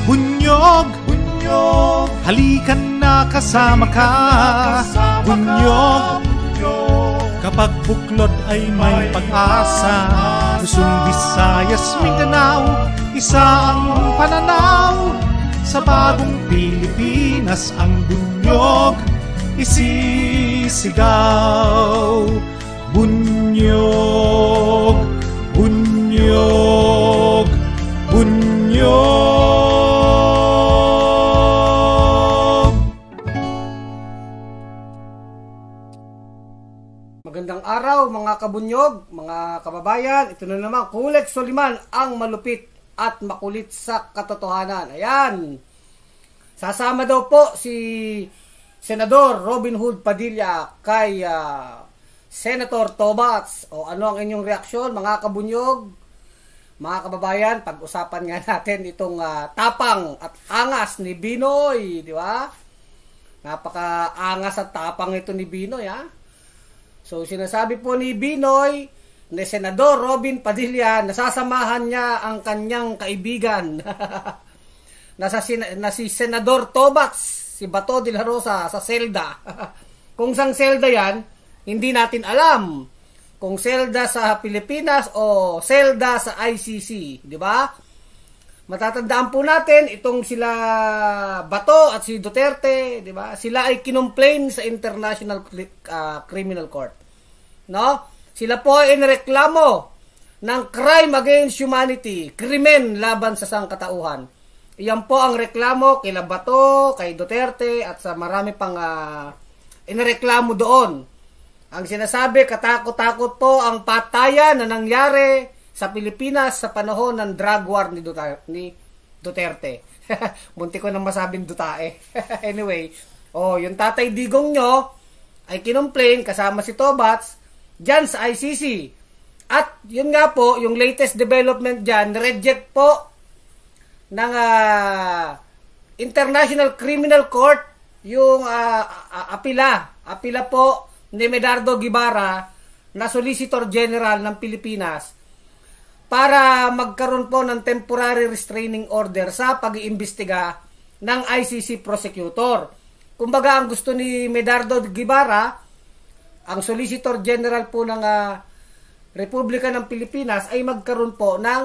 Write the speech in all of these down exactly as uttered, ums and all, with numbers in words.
Bunyog, bunyog, halikan na kasama ka. Bunyog, kapag buklod ay may pag-asa. Luzon, Visayas, Mindanao, isa ang pananaw. Sa bagong Pilipinas ang bunyog isisigaw. Bunyog, bunyog, bunyog. Magandang araw mga kabunyog, mga kababayan. Ito na naman, Kulex Soliman, ang malupit at makulit sa katotohanan. Ayan. Sasama daw po si Senador Robin Hood Padilla kay uh, Senator Tobats. O ano ang inyong reaksyon mga kabunyog, mga kababayan? Pag-usapan nga natin itong uh, tapang at angas ni Binoy, di ba? Napaka-angas at tapang ito ni Binoy, ha? So, sinasabi po ni Binoy na Senador Robin Padilla, nasasamahan niya ang kanyang kaibigan na, sa, na si Senador Tobats, si Bato de la Rosa, sa selda. Kung sang selda yan, hindi natin alam kung selda sa Pilipinas o selda sa I C C, di ba? Matatandaan po natin itong sila Bato at si Duterte, di ba? Sila ay kinomplain sa International uh, Criminal Court. No? Sila po ay inireklamo ng crime against humanity, krimen laban sa sangkatauhan. Iyan po ang reklamo kila Bato, kay Duterte at sa marami pang uh, inireklamo doon. Ang sinasabi, katakot-takot po ang patayan na nangyari sa Pilipinas sa panahon ng drug war ni Duterte. Ni Duterte. Munti ko nang masabing Dutae. Anyway, oh, yung Tatay Digong nyo ay kinomplain kasama si Tobats dyan sa I C C. At yun nga po, yung latest development dyan, reject po ng uh, International Criminal Court yung uh, apila. Apila po ni Medardo Guevara na Solicitor General ng Pilipinas para magkaroon po ng temporary restraining order sa pag-iimbestiga ng I C C prosecutor. Kumbaga, ang gusto ni Medardo Guevara, ang Solicitor General po ng uh, Republika ng Pilipinas, ay magkaroon po ng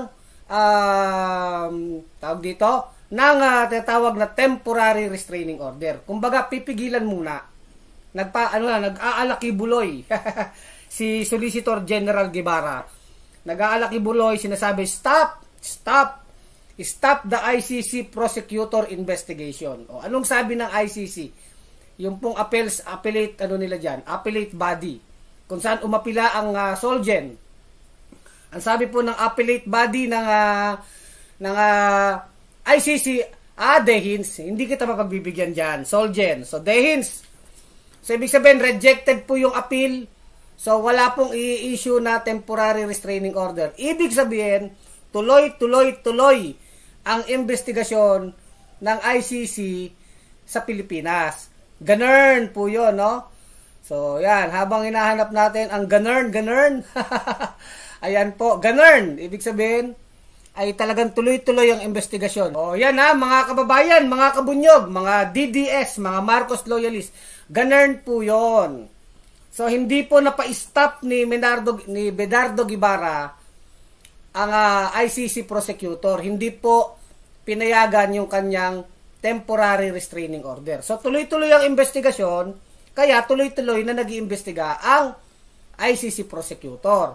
uh, tawag dito, ng uh, tinatawag na temporary restraining order. Kumbaga, pipigilan muna. Nagpa, ano na, nag-aalakibuloy si Solicitor General Guevara. Nag-aalakibuloy, sinasabi, stop, stop, stop the I C C prosecutor investigation. O, anong sabi ng I C C? Yung pong appeals, appellate, ano nila dyan, appellate body, kung saan umapila ang uh, Solgen. Ang sabi po ng appellate body ng, uh, ng uh, I C C, ah, Dehins, hindi kita mapagbibigyan dyan, Solgen. So, Dehins, so, ibig sabihin, rejected po yung appeal. So, wala pong i-issue na temporary restraining order. Ibig sabihin, tuloy, tuloy, tuloy ang investigasyon ng I C C sa Pilipinas. Ganern po yun, no? So, yan. Habang hinahanap natin ang ganern, ganern. Ayan po, ganern. Ibig sabihin, ay talagang tuloy-tuloy ang investigasyon. O, yan ha, mga kababayan, mga kabunyog, mga D D S, mga Marcos loyalist. Ganern po yon. So, hindi po napa-stop ni Menardo, ni Medardo Guevara ang uh, I C C prosecutor. Hindi po pinayagan yung kanyang temporary restraining order. So, tuloy-tuloy ang investigasyon, kaya tuloy-tuloy na nag-iimbestiga ang I C C prosecutor.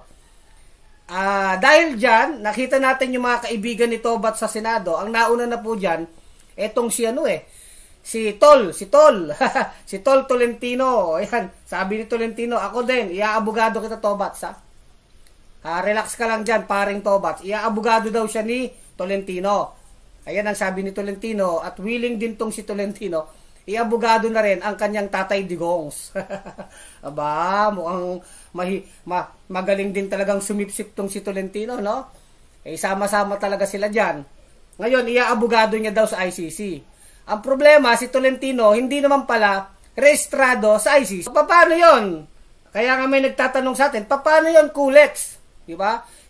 Uh, dahil dyan, nakita natin yung mga kaibigan ni Tobat sa Senado. Ang nauna na po dyan, etong si ano eh, Si Tol, si Tol, si Tol Tolentino. Ayan, sabi ni Tolentino, ako din, iaabogado kita Tobats, ha? Uh, relax ka lang dyan, paring Tobats. Iaabogado daw siya ni Tolentino. Ayan ang sabi ni Tolentino, at willing din tong si Tolentino, iaabogado na rin ang kanyang Tatay Digongs. Aba, mukhang mahi, ma, magaling din talagang sumipsip tong si Tolentino, no? Eh, sama-sama talaga sila dyan. Ngayon, iaabogado niya daw sa I C C. Ang problema, si Tolentino, hindi naman pala rehistrado sa I C C. So, paano yon? Kaya nga may nagtatanong sa atin, paano yon, Kulex? Diba?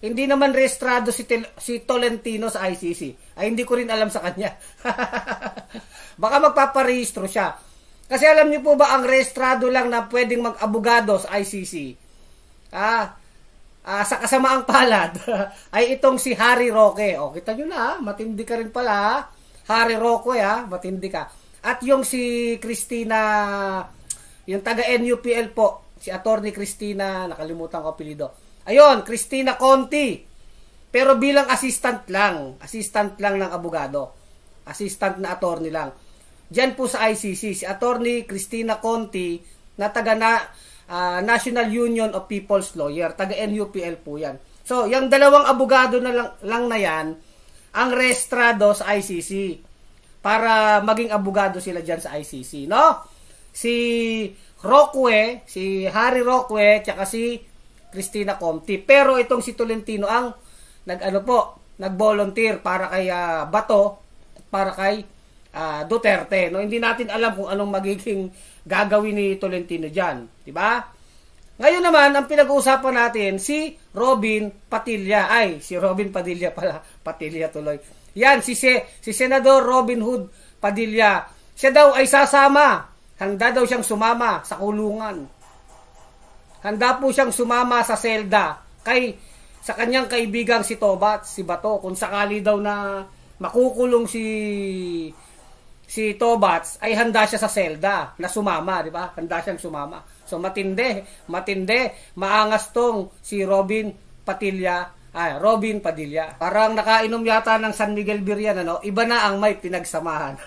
hindi naman rehistrado si, si Tolentino sa I C C. Ay, hindi ko rin alam sa kanya. Baka magpaparehistro siya. Kasi alam niyo po ba, ang rehistrado lang na pwedeng mag-abogado sa I C C, ah, ah, sa kasamaang palad, ay itong si Harry Roque. O, kita nyo na, matindi ka rin pala, ha? Harry Roque, ha? Matindi ka. At yung si Christina, yung taga-N U P L po, si Attorney Christina, nakalimutan ko apelido. Ayun, Christina Conti. Pero bilang assistant lang. Assistant lang ng abogado. Assistant na attorney lang. Diyan po sa I C C, si Attorney Christina Conti, na taga na, uh, National Union of People's Lawyer. Taga-N U P L po yan. So, yung dalawang abogado na lang, lang na yan, ang rehistrado sa I C C. Para maging abogado sila dyan sa I C C, no? Si Roque, si Harry Roque, tsaka si Christina Conti. Pero itong si Tolentino ang nag-ano po, nag-volunteer para kay uh, Bato, para kay uh, Duterte, no? Hindi natin alam kung anong magiging gagawin ni Tolentino diyan, di ba? Ngayon naman, ang pinag-uusapan natin si Robin Padilla. Ay, si Robin Padilla pala, Padilla tuloy. Yan, si, si, si Senador Robin Hood Padilla. Siya daw ay sasama. Handa daw siyang sumama sa kulungan. Handa po siyang sumama sa selda kay sa kanyang kaibigang si Tobat, si Bato. Kung sakali daw na makukulong si si Tobats, ay handa siya sa selda na sumama, di ba? Handa siyang sumama. So matindi, matindi, maangas tong si Robin Padilla. Ay, Robin Padilla. Parang nakainom yata ng San Miguel Biryan, ano? Iba na ang may pinagsamahan.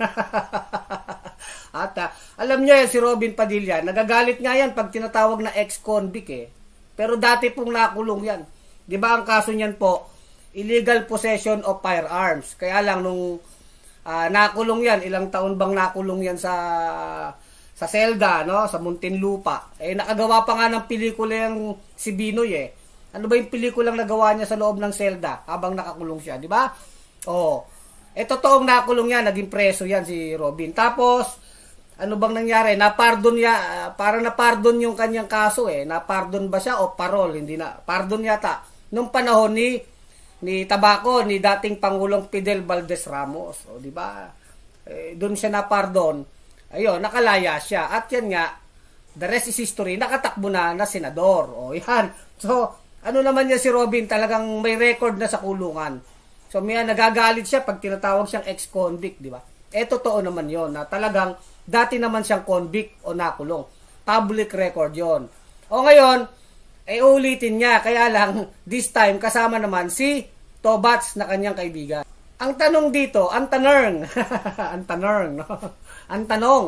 At uh, alam niyo yan, si Robin Padilla, nagagalit nga yan pag tinatawag na ex-convict eh. Pero dati pong nakulong yan. Di ba ang kaso niyan po, illegal possession of firearms. Kaya lang nung uh, nakulong yan, ilang taon bang nakulong yan sa sa selda, no? Sa Muntinlupa. Eh, nakagawa pa nga ng pelikula yung si Binoy eh. Ano ba yung pelikulang nagawa niya sa loob ng selda habang nakakulong siya, di ba? Oh. Eh, totoong nakulong yan, naging preso yan si Robin. Tapos, ano bang nangyari? Napardon niya, uh, parang napardon yung kanyang kaso eh. Napardon ba siya o parol? Hindi na. Pardon yata. Nung panahon ni ni Tabaco, ni dating Pangulong Fidel Valdez Ramos. O, di ba? Eh, doon siya napardon. Ayun, nakalaya siya. At yan nga, the rest is history, nakatakbo na na senador. O, yan. So, ano naman niya si Robin, talagang may record na sa kulungan. So, may nagagalit siya pag tinatawag siyang ex-convict, di ba? Eh, totoo naman yon na talagang dati naman siyang convict o nakulong. Public record yon. O ngayon, eh, ulitin niya. Kaya lang, this time, kasama naman si Tobats na kanyang kaibigan. Ang tanong dito, ang tanong, ang tanong, no? Ang tanong,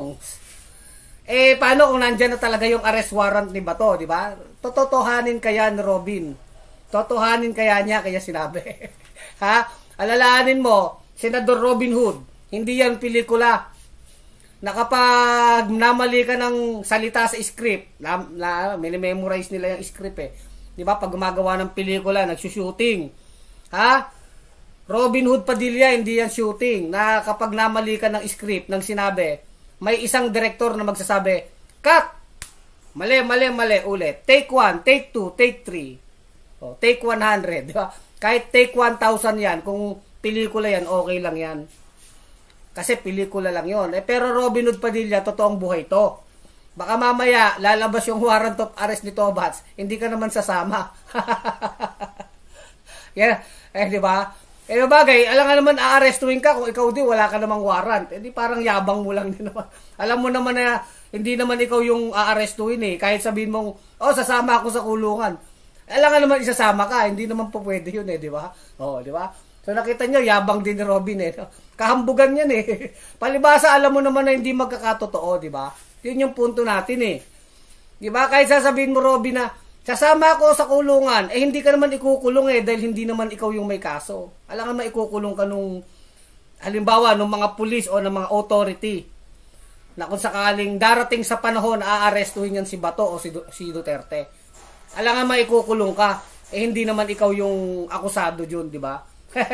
eh, paano kung nandyan na talaga yung arrest warrant ni Bato, di ba? Tototohanin kaya ni Robin? Totohanin kaya niya, kaya sinabi. Ha? Alalahanin mo, Senador Robin Hood, hindi yan pelikula. Na kapag namali ka ng salita sa script, na, na minimemorize nila yung script eh. Di ba? Pag gumagawa ng pelikula, nagsushooting. Ha? Robin Hood Padilla, hindi yan shooting. Na kapag namali ka ng script, ng sinabi, may isang direktor na magsasabi, cut! Mali, mali, mali, ulit. Take one, take two, take three. O, take one hundred, di ba? Kahit take one thousand yan, kung pelikula yan, okay lang yan. Kasi pelikula lang yon. Eh, pero Robin Hood Padilla, totoong buhay to. Baka mamaya, lalabas yung warrant of arrest ni Tobats, hindi ka naman sasama. Yan, eh, di ba? Eh, bagay, alam nga naman, aarestuin ka kung ikaw di, wala ka namang warrant. Eh, di parang yabang mo lang din naman. Alam mo naman na, hindi naman ikaw yung aarestuin eh. Kahit sabihin mong, oh, sasama ako sa kulungan. Alam nga naman, isasama ka. Hindi naman po pwede yun eh, di ba? Oh, di ba? So, nakita nyo, yabang din ni Robin eh. Kahambugan yan eh. Palibasa, alam mo naman na hindi magkakatotoo, di ba? Yun yung punto natin eh. Di ba? Kahit sasabihin mo, Robin, na, sasama ako sa kulungan, eh hindi ka naman ikukulong eh dahil hindi naman ikaw yung may kaso. Alam nga maikukulong ka nung halimbawa nung mga pulis o ng mga authority na kung sakaling darating sa panahon aarestuhin yan si Bato o si, si Duterte. Alam nga maikukulong ka, eh hindi naman ikaw yung akusado dyan, di ba?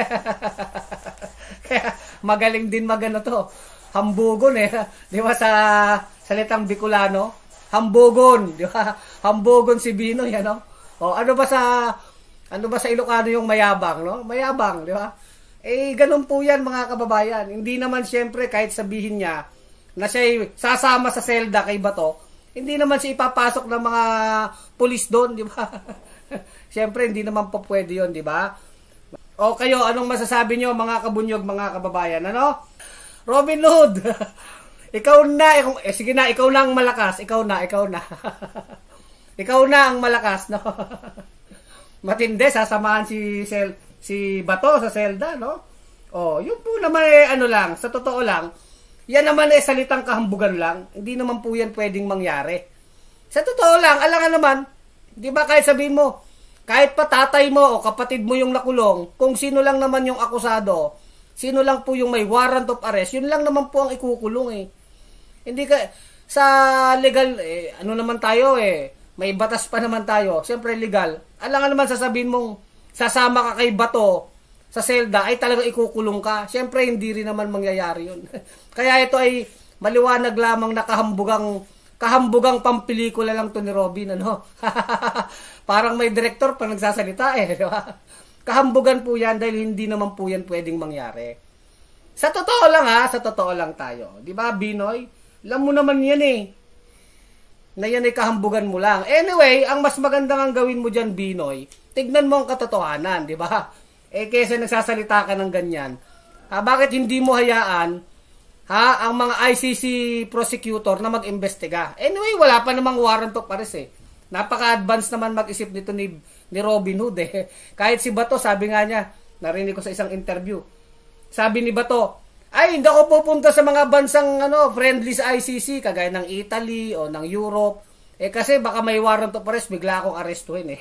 Kaya magaling din magano to. Hambugon eh, di ba sa salitang Bicolano? Hambugon, di ba? Hambugon si Binoy, ano? O ano ba sa Ano ba sa Ilocano yung mayabang, no? Mayabang, di ba? Eh, ganun po yan, mga kababayan. Hindi naman siyempre, kahit sabihin niya na siya sasama sa selda kay Bato, hindi naman siya ipapasok ng mga pulis doon, di ba? Siyempre, hindi naman po pwede yun, di ba? O kayo, anong masasabi nyo, mga kabunyog, mga kababayan? Ano? Robin Hood, ikaw na, ikaw, eh, sige na, ikaw na ang malakas, ikaw na, ikaw na. Ikaw na ang malakas, no? Matindi, sasamahan si Sel, si Bato sa selda, no? O, yun po naman eh, ano lang, sa totoo lang, yan naman eh, salitang kahambugan lang. Hindi naman po yan pwedeng mangyari. Sa totoo lang, alangan naman, di ba kahit sabihin mo, kahit pa tatay mo o kapatid mo yung nakulong, kung sino lang naman yung akusado, sino lang po yung may warrant of arrest, yun lang naman po ang ikukulong eh. Hindi ka, sa legal, eh, ano naman tayo eh, may batas pa naman tayo, siyempre legal. Alangan naman sasabihin mong, sasama ka kay Bato, sa selda ay talagang ikukulong ka. Siyempre, hindi rin naman mangyayari yun. Kaya ito ay maliwanag lamang na kahambugang, kahambugang pampelikula lang to ni Robin, ano? Parang may director pa nagsasalita eh, di ba? Kahambugan po yan dahil hindi naman po yan pwedeng mangyari. Sa totoo lang ha, sa totoo lang tayo. Di ba, Binoy? Alam mo naman yan eh. Na yan ay kahambugan mo lang. Anyway, ang mas magandang ang gawin mo dyan, Binoy, tignan mo ang katotohanan, di ba? Eh, kesa nagsasalita ka ng ganyan, ha, bakit hindi mo hayaan, ha, ang mga I C C prosecutor na mag-imbestiga? Anyway, wala pa namang warrant of arrest eh. Napaka-advance naman mag-isip nito ni, ni Robin Hood eh. Kahit si Bato, sabi nga niya, narinig ko sa isang interview, sabi ni Bato, ay, hindi ako pupunta sa mga bansang ano, friendly sa I C C, kagaya ng Italy o ng Europe. Eh, kasi baka may warrant of arrest, bigla akong arestuhin eh.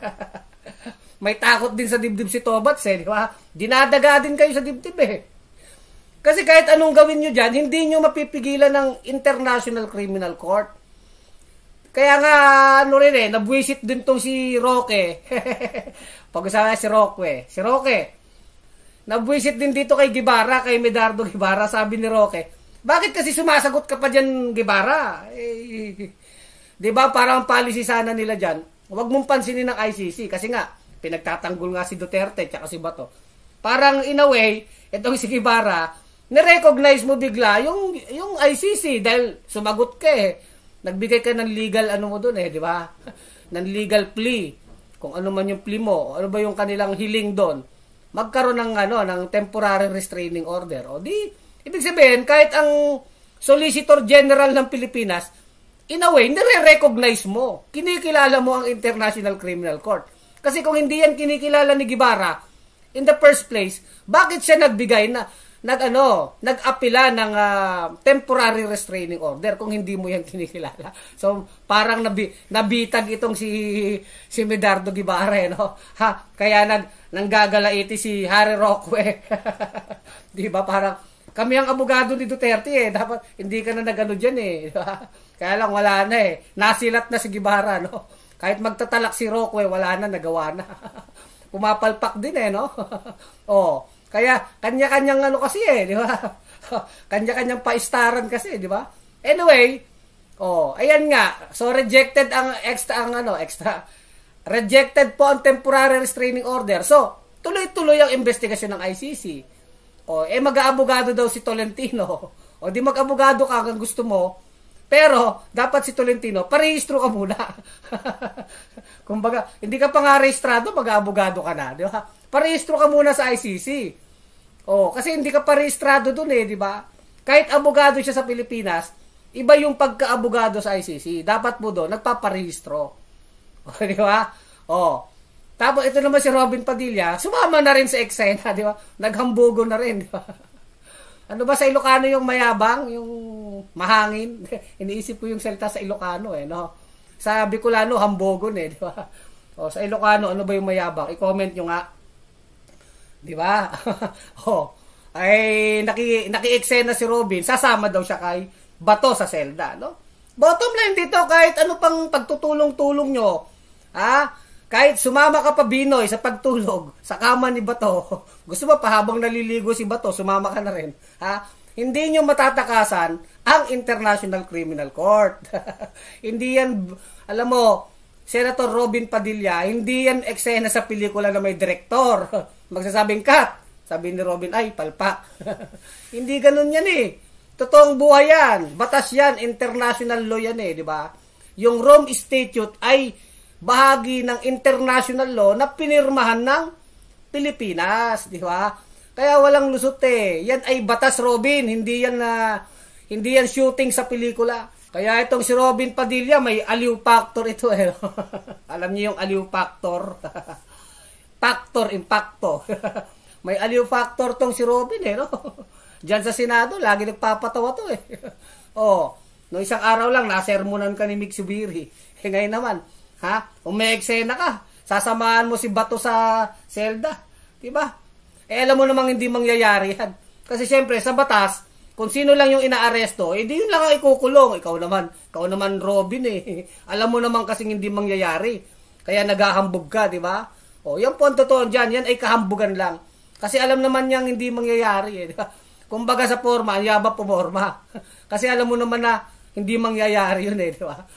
May takot din sa dibdib si Tobats eh, di ba? Dinadaga din kayo sa dibdib eh. Kasi kahit anong gawin nyo dyan, hindi nyo mapipigilan ng International Criminal Court. Kaya nga, ano rin eh, nabwisit din tong si Roque. Pag-usapan si Roque. Si Roque, nabwisit din dito kay Guevara, kay Medardo Guevara, sabi ni Roque. Bakit kasi sumasagot ka pa dyan, Guevara? Eh, di ba, parang policy sana nila dyan. Huwag mong pansinin ng I C C. Kasi nga, pinagtatanggol nga si Duterte at si Bato. Parang in a way, itong si Guevara, na-recognize mo bigla yung, yung I C C dahil sumagot ka eh. Nagbigay ka ng legal ano mo doon eh, di ba? Ng legal plea. Kung ano man yung plea mo, ano ba yung kanilang hiling doon. Magkaroon ng ano, ng temporary restraining order. O di, ibig sabihin, kahit ang Solicitor General ng Pilipinas, in a way, nire-recognize mo. Kinikilala mo ang International Criminal Court. Kasi kung hindi yan kinikilala ni Guevara, in the first place, bakit siya nagbigay na, nag, ano, nag-apila ng uh, temporary restraining order kung hindi mo yan kinikilala? So, parang nabi, nabitag itong si, si Medardo Guevara, eh, no? Ha, kaya nag, nanggagalaiti si Harry Roque. Di ba? Parang, kami ang abogado ni Duterte eh. Dapat, hindi ka na nag-ano dyan eh. Diba? Kaya lang, wala na eh. Nasilat na si Guevara, no? Kahit magtatalak si Roque, wala na, nagawa na. Pumapalpak din eh, no? Oh, kaya kanya-kanyang ano kasi eh, di ba? Kanya-kanyang paistaran kasi, di ba? Anyway, oh, ayan nga. So rejected ang extra ang ano, extra. Rejected po ang temporary restraining order. So, tuloy-tuloy ang investigasyon ng I C C. Oh, eh mag-aabogado daw si Tolentino. O di mag-abogado ka kung gusto mo. Pero, dapat si Tolentino, parehistro ka muna. Kumbaga, hindi ka pa nga rehistrado, mag-abogado ka na, di ba? Parehistro ka muna sa I C C. Oh, kasi hindi ka parehistrado dun eh, di ba? Kahit abogado siya sa Pilipinas, iba yung pagka-abogado sa I C C. Dapat mo doon, nagpaparehistro. Oh, di ba? Oh. Tapos, ito naman si Robin Padilla, sumama na rin sa eksena, di ba? Naghambugo na rin, di ba? Ano ba sa Ilocano yung mayabang? Yung mahangin? Iniisip ko yung salita sa Ilocano eh, no? Sa Bicolano, hambogon eh, di ba? O, sa Ilocano, ano ba yung mayabang? I-comment nyo nga. Di ba? O, ay naki, naki-eksena si Robin, sasama daw siya kay Bato sa selda, no? Bottom line dito, kahit ano pang pagtutulong-tulong nyo, ha? Kahit sumama ka pa, Binoy, sa pagtulog, sa kama ni Bato, gusto mo pa habang naliligo si Bato, sumama ka na rin, ha? Hindi nyo matatakasan ang International Criminal Court. Hindi yan, alam mo, Senator Robin Padilla, hindi yan eksena sa pelikula na may direktor. Magsasabing cut. Sabi ni Robin, ay, palpak. Hindi ganun yan eh. Totoong buhay yan. Batas yan. International law yan eh, di ba? Yung Rome Statute ay bahagi ng international law na pinirmahan ng Pilipinas, di ba? Kaya walang lusot eh. Yan ay batas, Robin. Hindi yan na uh, hindi yan shooting sa pelikula. Kaya itong si Robin Padilla, may aliw factor ito eh. Alam niyo yung aliw factor? Factor, impacto. May aliw factor tong si Robin eh, no? Diyan sa Senado, lagi nagpapatawa to eh. Oh, no isang araw lang, nasermonan ka ni Mick Subiri. Eh ngayon naman, ha? Umeeksena ka. Sasamahan mo si Bato sa selda. Diba? Eh, alam mo namang hindi mangyayari yan. Kasi syempre, sa batas, kung sino lang yung inaaresto, eh, di yun lang ang ikukulong. Ikaw naman, ikaw naman Robin eh. Alam mo naman kasing hindi mangyayari. Kaya naghahambog ka, di ba? O, yan po ang totoo dyan. Yan ay kahambugan lang. Kasi alam naman niyang hindi mangyayari eh. Di ba? Kumbaga sa forma, ang yaba po forma. Kasi alam mo naman na hindi mangyayari yun eh, di ba?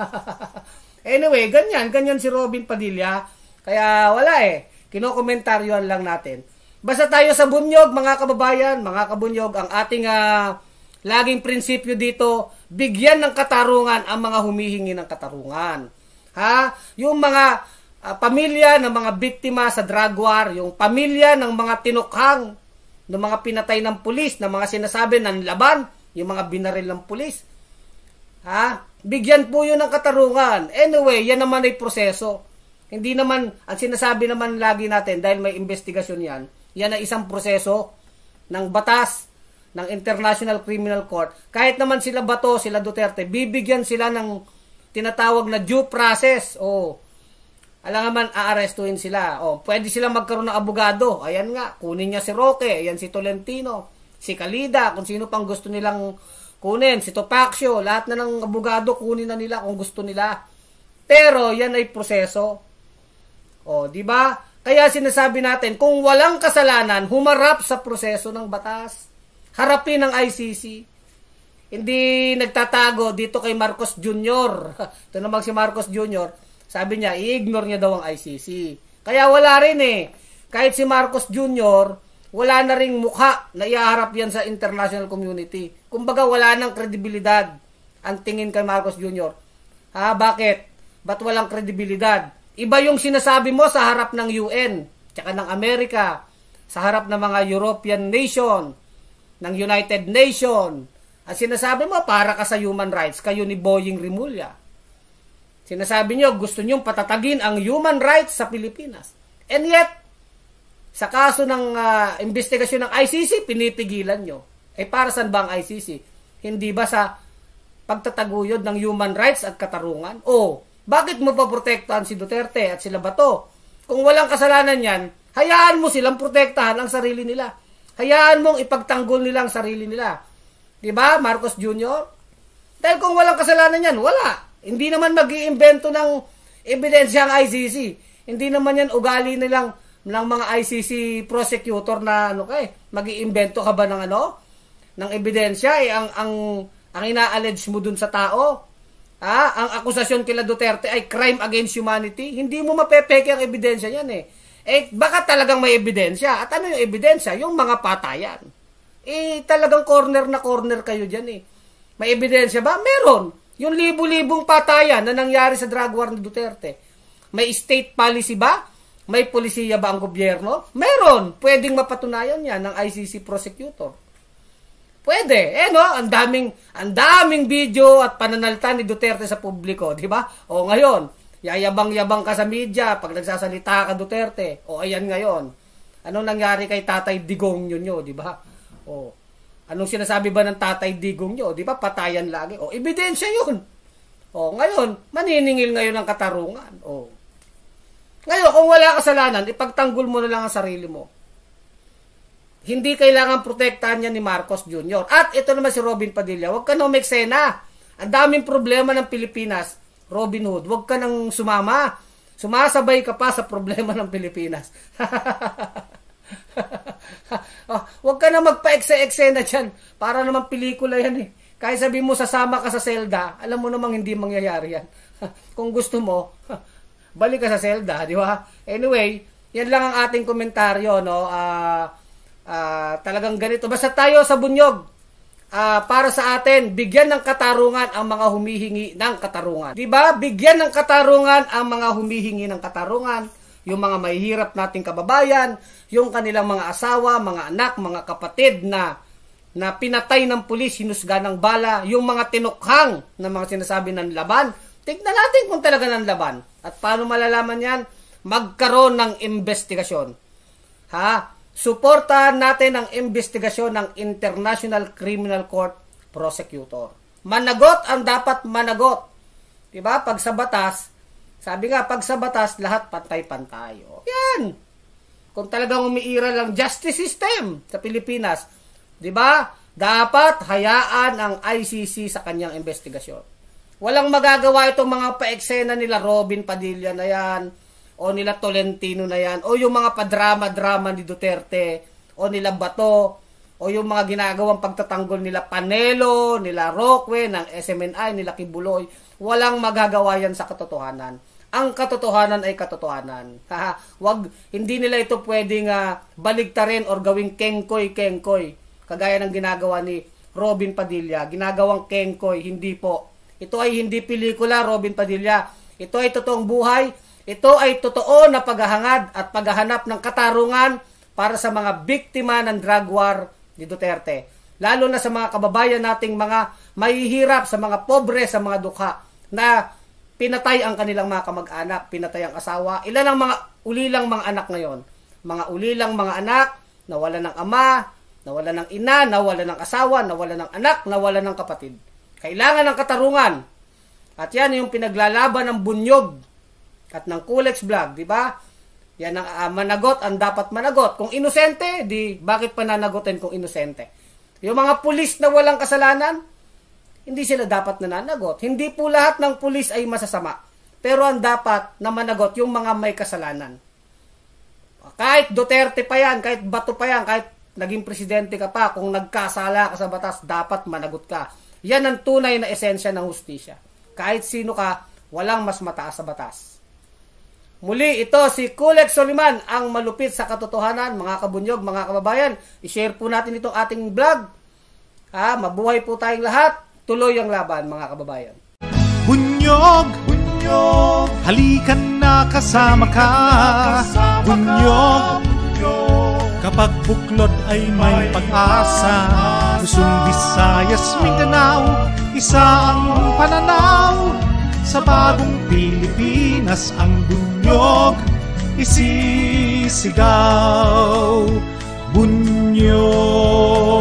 Anyway, ganyan. Ganyan si Robin Padilla. Kaya wala eh. Kinokomentaryoan lang natin. Basta tayo sa bunyog, mga kababayan, mga kabunyog, ang ating uh, laging prinsipyo dito, bigyan ng katarungan ang mga humihingi ng katarungan. Ha? Yung mga uh, pamilya ng mga biktima sa drug war, yung pamilya ng mga tinukhang, ng mga pinatay ng pulis, ng mga sinasabi ng laban, yung mga binaril ng pulis. Ha? Bigyan po yun ng katarungan. Anyway, yan naman ay proseso. Hindi naman, ang sinasabi naman lagi natin, dahil may investigasyon yan, yan ay isang proseso ng batas ng International Criminal Court. Kahit naman sila Bato, sila Duterte, bibigyan sila ng tinatawag na due process. O, alam naman, aarestuin sila. O, pwede sila magkaroon ng abogado. Ayan nga, kunin niya si Roque, ayan si Tolentino, si Calida, kung sino pang gusto nilang kunin, si Topacio, lahat na ng abogado kunin na nila kung gusto nila. Pero, yan ay proseso. O, di ba? Kaya sinasabi natin, kung walang kasalanan, humarap sa proseso ng batas. Harapin ng I C C. Hindi nagtatago dito kay Marcos Junior Ito naman si Marcos Junior Sabi niya, i-ignore niya daw ang I C C. Kaya wala rin eh. Kahit si Marcos Junior, wala na ring mukha na iaharap yan sa international community. Kumbaga, wala nang kredibilidad ang tingin kay Marcos Junior Ha, bakit? Ba't walang kredibilidad? Iba yung sinasabi mo sa harap ng U N, tsaka ng Amerika, sa harap ng mga European nation, ng United Nation. At sinasabi mo, para ka sa human rights, kayo ni Boying Rimulya. Sinasabi nyo, gusto nyo patatagin ang human rights sa Pilipinas. And yet, sa kaso ng uh, investigasyon ng I C C, pinipigilan nyo. Eh para saan ba ang I C C? Hindi ba sa pagtataguyod ng human rights at katarungan? O, bakit mo paprotektahan si Duterte at sila Bato? Kung walang kasalanan yan, hayaan mo silang protektahan ang sarili nila. Hayaan mong ipagtanggol nila ang sarili nila. Diba, Marcos Junior? Dahil kung walang kasalanan yan, wala. Hindi naman mag-iimbento ng ebidensya ang I C C. Hindi naman yan ugali nilang ng mga I C C prosecutor na ano kay, mag-iimbento ka ba ng ano? Ng ebidensya eh, ang ang ang ina-allege mo dun sa tao. Ah, ang akusasyon kila Duterte ay crime against humanity. Hindi mo mapepeke ang ebidensya yan eh. Eh, baka talagang may ebidensya. At ano yung ebidensya? Yung mga patayan. Eh, talagang corner na corner kayo dyan eh. May ebidensya ba? Meron. Yung libu-libong patayan na nangyari sa drug war ni Duterte. May state policy ba? May polisiya ba ang gobyerno? Meron. Pwedeng mapatunayan yan ng I C C prosecutor. Pwede. Eh no, ang daming ang daming video at pananalita ni Duterte sa publiko, di ba? O ngayon, yayabang-yabang ka sa media pag nagsasalita ka Duterte. O ayan ngayon. Anong nangyari kay Tatay Digong nyo, di ba? O anong sinasabi ba ng Tatay Digong nyo, di ba? Patayan lagi. O ebidensya 'yun. O ngayon, maniningil ngayon ng katarungan. O ngayon, kung wala kasalanan, ipagtanggol mo na lang ang sarili mo. Hindi kailangan protektahan niya ni Marcos Junior At ito naman si Robin Padilla, huwag ka nang meksena. Ang daming problema ng Pilipinas, Robin Hood, huwag ka nang sumama. Sumasabay ka pa sa problema ng Pilipinas. oh, huwag ka nang magpa-ekse-eksena dyan. Para naman pelikula yan eh. Kahit sabi mo sasama ka sa selda, alam mo namang hindi mangyayari yan. Kung gusto mo, balik ka sa selda, di ba? Anyway, yan lang ang ating komentaryo, no? Uh, uh, talagang ganito. Basta tayo sa bunyog, uh, para sa atin, bigyan ng katarungan ang mga humihingi ng katarungan. Di ba? Bigyan ng katarungan ang mga humihingi ng katarungan, yung mga mahihirap nating kababayan, yung kanilang mga asawa, mga anak, mga kapatid na na pinatay ng pulis, hinusga ng bala, yung mga tinukhang na mga sinasabi ng laban. Tignan natin kung talaga ng laban. At paano malalaman yan? Magkaroon ng investigasyon. Ha? Suportahan natin ang investigasyon ng International Criminal Court Prosecutor. Managot ang dapat managot. Diba? Pag sa batas, sabi nga, pag sa batas, lahat pantay-pantay. Yan. Kung talagang umiiral ang justice system sa Pilipinas, diba? Dapat hayaan ang I C C sa kanyang investigasyon. Walang magagawa itong mga pa-eksena nila Robin Padilla na yan, o nila Tolentino na yan, o yung mga padrama-drama ni Duterte, o nila Bato, o yung mga ginagawang pagtatanggol nila Panelo, nila Roque, ng S M N I, nila Kibuloy. Walang magagawa yan sa katotohanan. Ang katotohanan ay katotohanan. Wag, hindi nila ito pwedeng uh, baligtarin or gawing kengkoy-kengkoy. Kagaya ng ginagawa ni Robin Padilla. Ginagawang kengkoy, hindi po. Ito ay hindi pelikula, Robin Padilla. Ito ay totoong buhay. Ito ay totoo na paghahangad at paghahanap ng katarungan para sa mga biktima ng drug war ni Duterte. Lalo na sa mga kababayan nating mga mahihirap, sa mga pobre, sa mga dukha na pinatay ang kanilang mga kamag-anak, pinatay ang asawa. Ilan ang mga ulilang mga anak ngayon? Mga ulilang mga anak, nawala ng ama, nawala ng ina, nawala ng asawa, nawala ng anak, nawala ng kapatid. Kailangan ng katarungan. At yan yung pinaglalaban ng bunyog at ng Kulex Vlog, di ba? Yan ang uh, managot, ang dapat managot. Kung inosente, di bakit pa nanagotin kung inosente? Yung mga pulis na walang kasalanan, hindi sila dapat nananagot. Hindi po lahat ng pulis ay masasama. Pero ang dapat na managot yung mga may kasalanan. Kahit Duterte pa yan, kahit Bato pa yan, kahit naging presidente ka pa, kung nagkasala ka sa batas, dapat managot ka. Yan ang tunay na esensya ng hustisya. Kahit sino ka, walang mas mataas sa batas. Muli, ito si Kulex Soliman, ang malupit sa katotohanan, mga kabunyog, mga kababayan. I-share po natin itong ating vlog. Ha, mabuhay po tayong lahat. Tuloy ang laban, mga kababayan. Bunyog, bunyog, halikan na kasama ka. Bunyog, kapag buklod ay may pag-asa. Luzon, Visayas, Mindanao, isa ang pananaw. Sa bagong Pilipinas ang bunyog isisigaw. Bunyog.